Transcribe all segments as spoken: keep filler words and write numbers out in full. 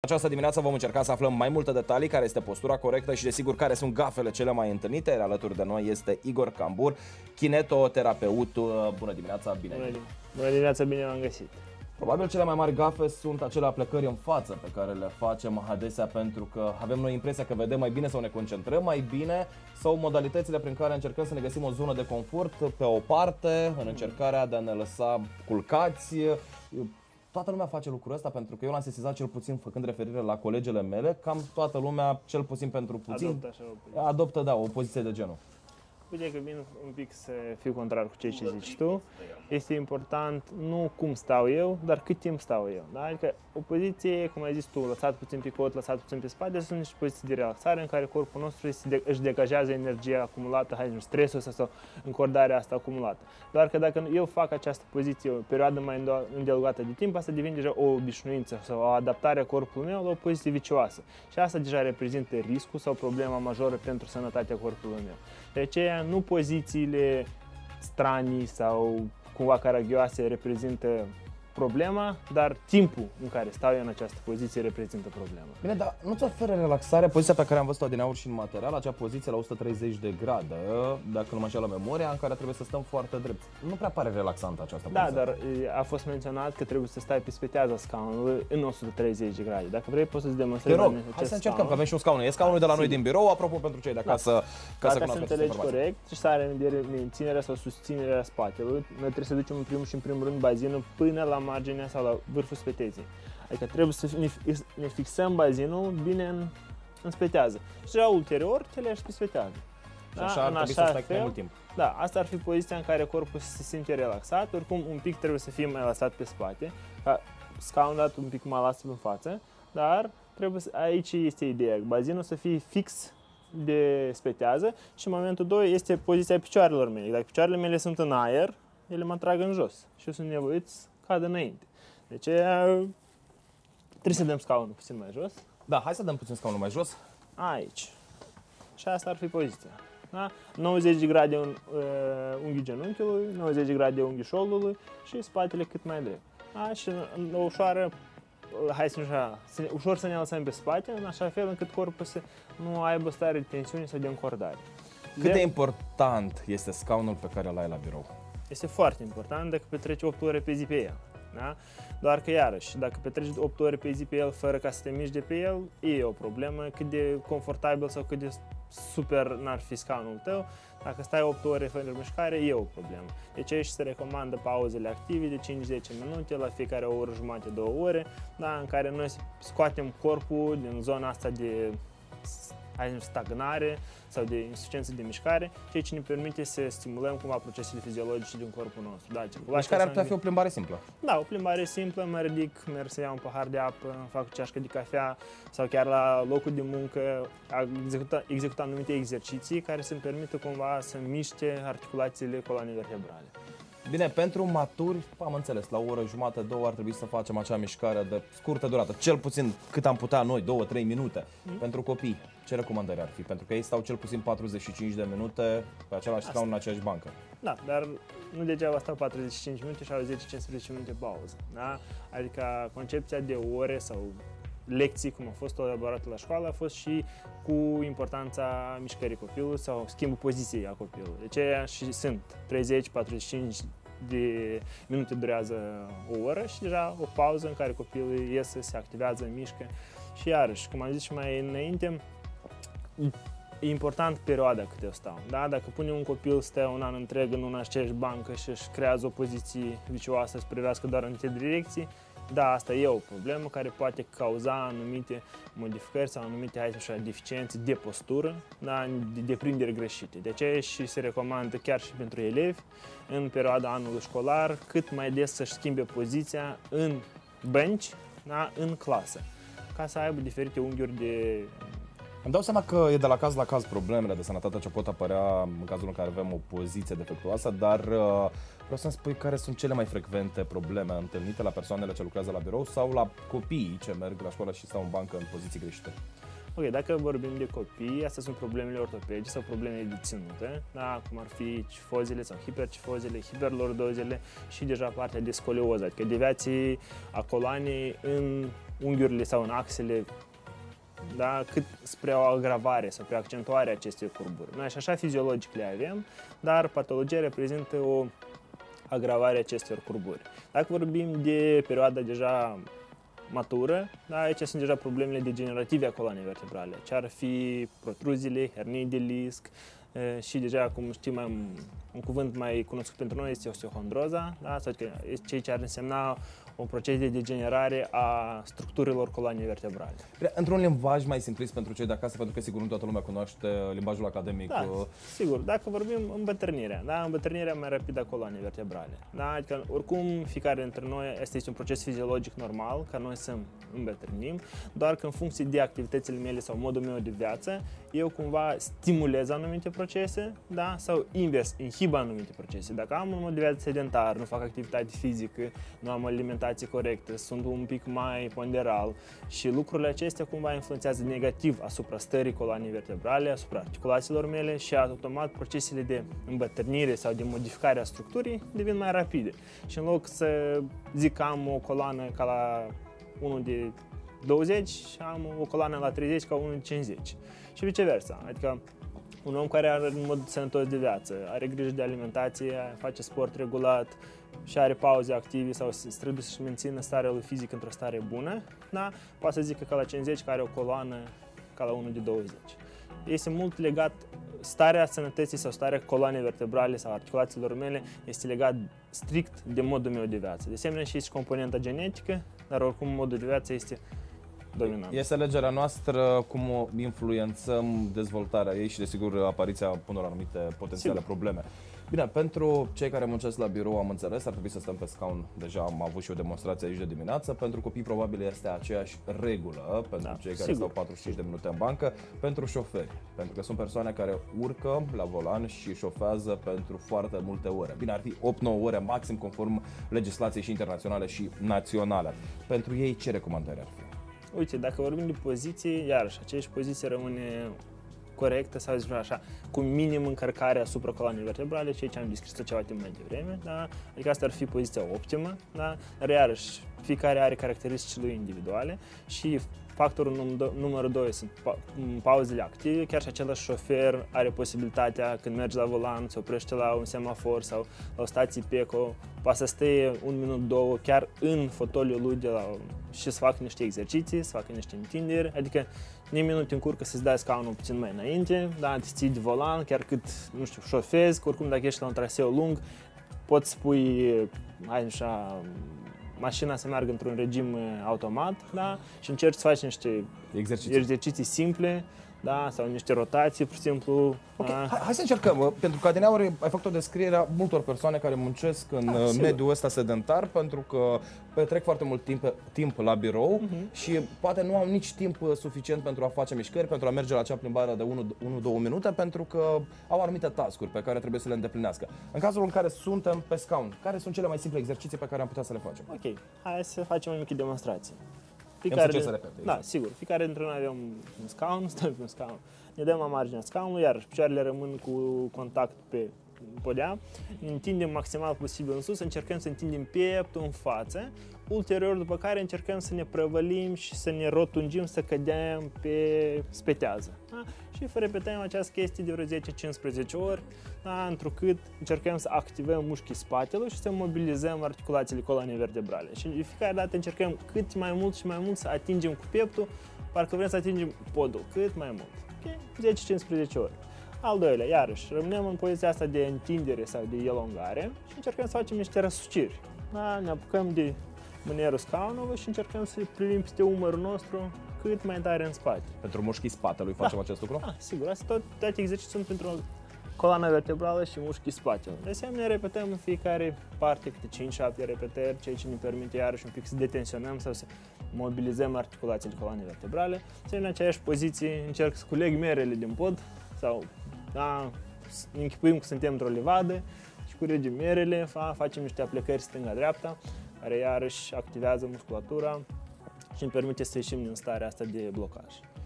Această dimineață vom încerca să aflăm mai multe detalii, care este postura corectă și desigur care sunt gafele cele mai întâlnite. Iar alături de noi este Igor Cambur, kinetoterapeut. Bună dimineața, bine Bună, Bună dimineața, bine v-am găsit. Probabil cele mai mari gafe sunt acele aplecări în față pe care le facem adesea pentru că avem noi impresia că vedem mai bine sau ne concentrăm mai bine, sau modalitățile prin care încercăm să ne găsim o zonă de confort pe o parte, în încercarea de a ne lăsa culcați. Toată lumea face lucrul ăsta pentru că eu l-am sesizat, cel puțin făcând referire la colegele mele, cam toată lumea, cel puțin pentru puțin, adoptă, așa o poziție. adoptă da, o poziție de genul. Uite că vin un pic să fiu contrar cu ceea ce zici tu. Este important nu cum stau eu, dar cât timp stau eu. Da? Adică o poziție, cum ai zis tu, lăsat puțin pe cot, lăsat puțin pe spate, sunt niște poziții de relaxare în care corpul nostru își degajează energia acumulată, hai, stresul sau încordarea asta acumulată. Doar că dacă eu fac această poziție o perioadă mai îndelungată de timp, asta devine deja o obișnuință sau o adaptare a corpului meu la o poziție vicioasă. Și asta deja reprezintă riscul sau problema majoră pentru sănătatea corpului meu. De aceea, nu pozițiile stranii sau cumva caragioase reprezintă problema, dar timpul în care stau eu în această poziție reprezintă problema. Bine, dar nu-ți oferă relaxare poziția pe care am văzut-o adineauri și în material, acea poziție la o sută treizeci de grade, dacă nu mă înșel la memoria, în care trebuie să stăm foarte drept. Nu prea pare relaxantă această poziție. Da, dar a fost menționat că trebuie să stai pe speteaza scaunului în o sută treizeci de grade. Dacă vrei, poți să-ți demonstrezi. Te rog, hai să încercăm, că avem și un scaun. E scaunul de la noi din birou, apropo, pentru cei de acasă, da. ca să Dacă să înțelegi corect și să are în vedere menținerea sau susținerea spatelui, noi trebuie să ducem în primul și în primul rând bazinul până la marginea sau la vârful speteței. Adică trebuie să ne fixăm bazinul bine în, în spetează. Și deja ulterior te leși pe spetează. Și așa da? ar trebui să stai mai mult timp. Da, asta ar fi poziția în care corpul se simte relaxat, oricum un pic trebuie să fie mai lăsat pe spate, ca scaunul dat un pic mai lasă în față, dar trebuie să, aici este ideea, bazinul să fie fix de spetează și în momentul doi este poziția picioarelor mele. Dacă picioarele mele sunt în aer, ele mă trag în jos și eu sunt nevoit să cad înainte. Deci trebuie să dăm scaunul puțin mai jos. Da, hai să dăm puțin scaunul mai jos. Aici. Și asta ar fi poziția. Da? nouăzeci de grade un, uh, unghiul genunchiului, nouăzeci de grade unghiul șoldului și spatele cât mai drept. Da? Și o ușoară, hai să așa, ușor să ne lăsăm pe spate, în așa fel încât corpul să nu aibă stare de tensiune sau de încordare. Cât de important este scaunul pe care îl ai la birou? Este foarte important dacă petreci opt ore pe zi pe el. Da? Doar că iarăși, dacă petreci opt ore pe zi pe el fără ca să te miști de pe el, e o problemă, cât de confortabil sau cât de super n-ar fi scaunul tău. Dacă stai opt ore fără mișcare, e o problemă. Deci aici se recomandă pauzele active de cinci-zece minute, la fiecare o oră jumate, două ore, da? În care noi scoatem corpul din zona asta de stagnare sau de insuficiență de mișcare, ceea ce ne permite să stimulăm cumva procesele fiziologice din corpul nostru. Da, mișcarea ar putea fi o plimbare simplă. Da, o plimbare simplă, mă ridic, merg să iau un pahar de apă, fac o ceașcă de cafea sau chiar la locul de muncă executa, executa anumite exerciții care să-mi permită cumva să miște articulațiile coloanei vertebrale. Bine, pentru maturi, am înțeles, la o oră jumate, două ar trebui să facem acea mișcare de scurtă durată, cel puțin cât am putea noi, două trei minute. Mm. Pentru copii, ce recomandări ar fi? Pentru că ei stau cel puțin patruzeci și cinci de minute pe același scaun, în aceeași bancă. Da, dar nu degeaba stau patruzeci și cinci minute și au zece cincisprezece minute pauză. Da? Adică concepția de ore sau lecții, cum a fost elaborată la școală, a fost și cu importanța mișcării copilului sau schimbul poziției a copilului. Deci aia și sunt treizeci patruzeci și cinci de minute durează o oră și deja o pauză în care copilul iese, se activează, mișcă. Și iarăși, cum am zis și mai înainte, e important perioada cât eu stau. Da? Dacă pune un copil să stea un an întreg în una aceeași bancă și își creează o poziție vicioasă să privească doar în anumite direcții, da, asta e o problemă care poate cauza anumite modificări sau anumite, hai să așa, deficiențe de postură, da, de deprinderi greșite. De aceea și se recomandă chiar și pentru elevi în perioada anului școlar cât mai des să-și schimbe poziția în bănci, da, în clasă, ca să aibă diferite unghiuri de... Îmi dau seama că e de la caz la caz problemele de sănătate ce pot apărea în cazul în care avem o poziție defectuoasă, dar uh, vreau să-mi spui care sunt cele mai frecvente probleme întâlnite la persoanele ce lucrează la birou sau la copiii ce merg la școală și stau în bancă în poziții greșite. Ok, dacă vorbim de copii, astea sunt problemele ortopedice sau problemele de ținute, da? Cum ar fi cifozele sau hipercifozele, hiperlordozele și deja partea de scolioză, adică deviații a coloanei în unghiurile sau în axele, da, cât spre o agravare sau spre accentuarea acestei curburi. Noi și așa fiziologic le avem, dar patologia reprezintă o agravare a acestor curburi. Dacă vorbim de perioada deja matură, da, aici sunt deja problemele degenerative a coloanei vertebrale, ce ar fi protruziile, hernii de disc și deja, cum știm, un cuvânt mai cunoscut pentru noi este osteohondroza, da, sau ceea ce ar însemna un proces de degenerare a structurilor coloanei vertebrale. Într-un limbaj mai simplist pentru cei de acasă, pentru că sigur nu toată lumea cunoaște limbajul academic. Da, sigur. Dacă vorbim îmbătrânirea, da, îmbătrânirea mai rapidă a coloanei vertebrale. Da, adică, oricum, fiecare dintre noi, este un proces fiziologic normal, ca noi să îmbătrânim, doar că în funcție de activitățile mele sau modul meu de viață, eu cumva stimulez anumite procese, da, sau invers, inhib anumite procese. Dacă am un mod de viață sedentar, nu fac activitate fizică, nu am alimentație corectă, sunt un pic mai ponderal și lucrurile acestea cumva influențează negativ asupra stării coloanei vertebrale, asupra articulațiilor mele și automat procesele de îmbătrânire sau de modificare a structurii devin mai rapide. Și în loc să zic că am o coloană ca la unul de douăzeci, am o coloană la treizeci ca unul de cincizeci. Și viceversa. Adică un om care are un mod sănătos de viață, are grijă de alimentație, face sport regulat și are pauze active sau trebuie să-și mențină starea lui fizică într-o stare bună, da? Poate să zică că la cincizeci că are o coloană ca la unul de douăzeci. Este mult legat, starea sănătății sau starea coloanei vertebrale sau articulațiilor mele este legat strict de modul meu de viață. De asemenea și este componenta genetică, dar oricum modul de viață este dominant. Este alegerea noastră cum influențăm dezvoltarea ei și, desigur, apariția unor anumite potențiale Sigur. probleme. Bine, pentru cei care muncesc la birou, am înțeles, ar trebui să stăm pe scaun. Deja am avut și o demonstrație aici de dimineață. Pentru copii, probabil, este aceeași regulă, pentru da, cei care sigur. stau patruzeci și cinci de minute în bancă, pentru șoferi. Pentru că sunt persoane care urcă la volan și șofează pentru foarte multe ore. Bine, ar fi opt nouă ore maxim, conform legislației și internaționale și naționale. Pentru ei, ce recomandări ar fi? Uite, dacă vorbim de poziții, iarăși, aceeași poziție rămâne corectă, sau zic așa, cu minim încărcare asupra coloanei vertebrale, ceea ce am descris-o ceva timp mai devreme, da? Adică asta ar fi poziția optimă, da? Dar iarăși, fiecare are caracteristicile lui individuale și factorul numărul doi sunt pauzele active, chiar și același șofer are posibilitatea, când merge la volan, se oprește la un semafor sau la o stație Peco, poate să stea un minut, două, chiar în fotoliul lui de la, și să facă niște exerciții, să facă niște întinderi, adică nimeni nu te încurcă să-ți dai scaunul puțin mai înainte, da, te ții de volan, chiar cât, nu știu, șofezi, că oricum dacă ești la un traseu lung, poți spui, hai așa, mașina să meargă într-un regim automat, da? Și încerci să faci niște exerciții, exerciții simple, da? Sau niște rotații, pur și simplu. Okay. Da? Hai, hai să încercăm, pentru că adineauri ai făcut o descriere a multor persoane care muncesc în da, mediul ăsta sedentar, pentru că petrec foarte mult timp, timp la birou uh-huh. și poate nu au nici timp suficient pentru a face mișcări, pentru a merge la acea plimbare de unu două minute, pentru că au anumite task-uri pe care trebuie să le îndeplinească. În cazul în care suntem pe scaun, care sunt cele mai simple exerciții pe care am putea să le facem? Ok, hai să facem o mică demonstrație. Fiecare de... să repete, da, exact. Sigur. Fiecare dintre noi avem un scaun, stăm pe un scaun. Ne dăm la marginea scaunului, iar picioarele rămân cu contact pe podea. Ne întindem maximal posibil în sus, încercăm să întindem pieptul în față. Ulterior, după care încercăm să ne prăvălim și să ne rotungim, să cădem pe spetează. Da? Și repetăm această chestie de vreo zece cincisprezece ori, da? Întrucât încercăm să activăm mușchii spatelui și să mobilizăm articulațiile coloanei vertebrale. Și de fiecare dată încercăm cât mai mult și mai mult să atingem cu pieptul, parcă vrem să atingem podul, cât mai mult. Okay? zece cincisprezece ori. Al doilea, iarăși, rămânem în poziția asta de întindere sau de elongare și încercăm să facem niște răsuciri. Da? Ne apucăm de mânerul scaunului și încercăm să privim peste umărul nostru cât mai tare în spate. Pentru mușchii spatelui facem da. acest lucru? Da, sigur. Asta tot, toate exerciții sunt pentru coloana vertebrală și mușchii spatelui. De asemenea, repetăm în fiecare parte câte cinci șapte repetări, ceea ce ne permite iarăși un pic să detensionăm sau să mobilizăm articulațiile coloanei vertebrale. Să în aceeași poziție încerc să culeg merele din pod sau da, ne închipuim că suntem într-o livadă și culegem merele, fa, facem niște aplecări stânga-dreapta, care iarăși activează musculatura și îmi permite să ieșim din starea asta de blocaj.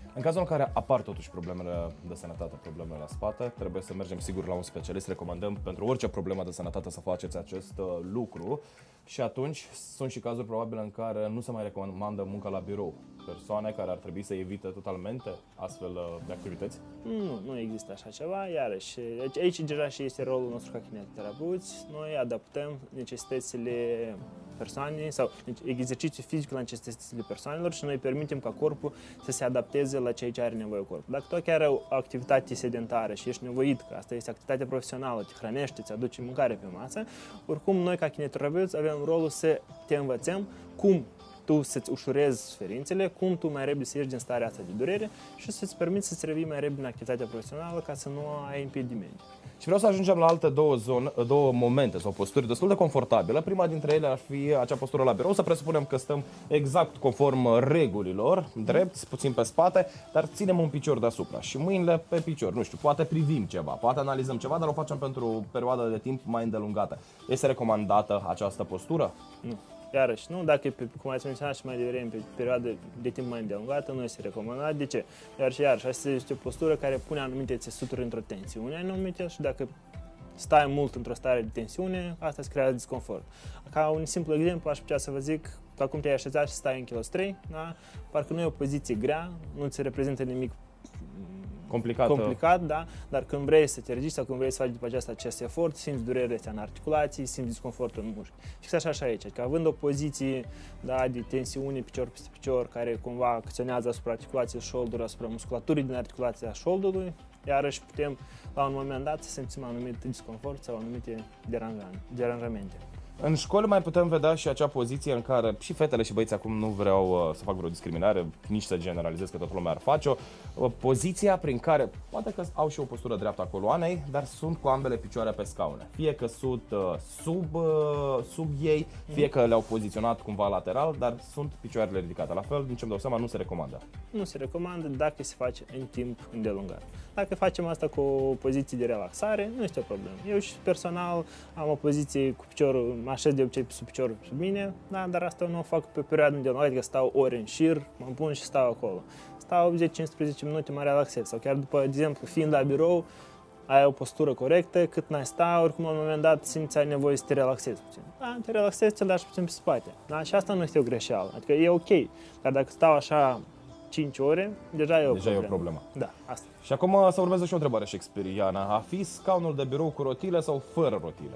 În cazul în care apar totuși problemele de sănătate, problemele la spate, trebuie să mergem sigur la un specialist. Recomandăm pentru orice problemă de sănătate să faceți acest uh, lucru. Și atunci sunt și cazuri probabil în care nu se mai recomandă munca la birou. Persoane care ar trebui să evite totalmente astfel uh, de activități? Nu, nu există așa ceva, iarăși. Aici, aici deja și este rolul nostru ca kinetoterapeuți. Noi adaptăm necesitățile persoanei sau exercițiul fizic la necesitățile persoanelor și noi permitem ca corpul să se adapteze la ceea ce are nevoie corpul. Dacă tu chiar ai o activitate sedentară și ești nevoit, că asta este activitate profesională, te hrănești, îți aduce mâncare pe masă, oricum noi ca kinetoterapeuți avem rolul să te învățăm cum tu să-ți ușurezi suferințele, cum tu mai repede să ieși din starea asta de durere și să-ți permiți să-ți revii mai repede în activitatea profesională ca să nu ai impedimente. Și vreau să ajungem la alte două, zone, două momente sau posturi destul de confortabile. Prima dintre ele ar fi acea postură la birou, să presupunem că stăm exact conform regulilor, drepți, puțin pe spate, dar ținem un picior deasupra și mâinile pe picior. Nu știu, poate privim ceva, poate analizăm ceva, dar o facem pentru o perioadă de timp mai îndelungată. Este recomandată această postură? Nu. Iarăși, nu, dacă, pe, cum ați menționat și mai devreme, pe perioadă de timp mai îndelungată, nu este recomandat. De ce? Iarăși, iarăși, asta este o postură care pune anumite țesuturi într-o tensiune anumite și dacă stai mult într-o stare de tensiune, asta îți creează disconfort. Ca un simplu exemplu, aș putea să vă zic, că acum te-ai așezat și stai în chilostrăi, da? Parcă nu e o poziție grea, nu ți reprezintă nimic Complicat, complicat, da? Dar când vrei să te ridici sau când vrei să faci după aceasta acest efort, simți durerile astea în articulații, simți disconfortul în mușchi. Fix așa și aici, că având o poziție, da, de tensiune picior peste picior, care cumva acționează asupra articulației shoulder, asupra musculaturii din articulația shoulderului, iarăși putem la un moment dat să simțim anumit disconfort sau anumite deranjamente. În școli mai putem vedea și acea poziție în care și fetele și băieții, acum nu vreau uh, să fac vreo discriminare, nici să generalizez că toată lumea ar face-o, uh, poziția prin care poate că au și o postură dreaptă a coloanei, dar sunt cu ambele picioare pe scaune. Fie că sunt uh, sub, uh, sub ei, fie că le-au poziționat cumva lateral, dar sunt picioarele ridicate. La fel, din ce-mi dau seama, nu se recomandă. Nu se recomandă dacă se face în timp îndelungat. Dacă facem asta cu o poziție de relaxare, nu este o problemă. Eu și personal am o poziție cu piciorul, mă așez de obicei sub piciorul sub mine, da, dar asta nu o fac pe perioadă îndelungată, adică stau ore în șir, mă pun și stau acolo. Stau zece cincisprezece minute, mă relaxez. Sau chiar după, de exemplu, fiind la birou, ai o postură corectă, cât n-ai sta, oricum la un moment dat simți ai nevoie să te relaxezi puțin. Da, te relaxezi, te lași puțin pe spate. Da? Și asta nu este o greșeală, adică e ok. Dar dacă stau așa cinci ore, deja e o deja problemă. e o problemă. Da, asta. Și acum să urmeze și o întrebare shakespeariană. A fi scaunul de birou cu rotile sau fără rotile?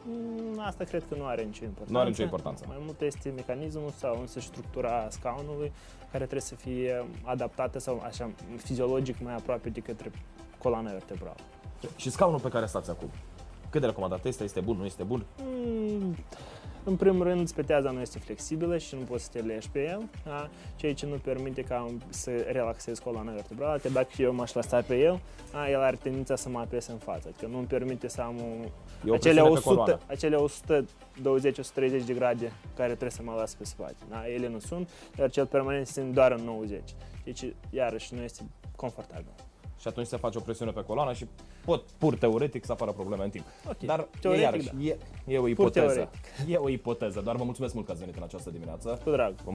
Asta cred că nu are nicio importanță. Nu are nicio importanță. Mai mult este mecanismul sau însă structura scaunului care trebuie să fie adaptată sau așa fiziologic mai aproape de către coloana vertebrală. Și scaunul pe care stați acum? Cât de recomandat este? Este bun? Nu este bun? Mm, în primul rând, speteaza nu este flexibilă și nu poți să te leși pe el, da? Ceea ce nu permite ca să relaxezi coloana vertebrală, că dacă eu m-aș lăsa pe el, da, el are tendința să mă apese în față, adică nu îmi permite să am o, acele, o sută, acele o sută douăzeci - o sută treizeci de grade care trebuie să mă las pe spate. Da? Ele nu sunt, dar cel permanent sunt doar în nouăzeci. Deci, iarăși, nu este confortabil. Și atunci se face o presiune pe coloană și pot, pur teoretic, să apară probleme în timp. Okay. Dar teoretic, iarăși, da. e, e o ipoteză. E o ipoteză, doar vă mulțumesc mult că ați venit în această dimineață. Cu drag.